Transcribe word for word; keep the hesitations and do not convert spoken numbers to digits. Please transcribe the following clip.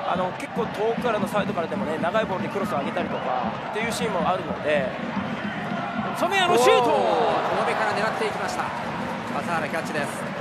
あの結構遠くからのサイドからでもね、長いボールでクロスを上げたりとかっていうシーンもあるので、染谷のシュート、 遠めから狙っていきました。笠原キャッチです。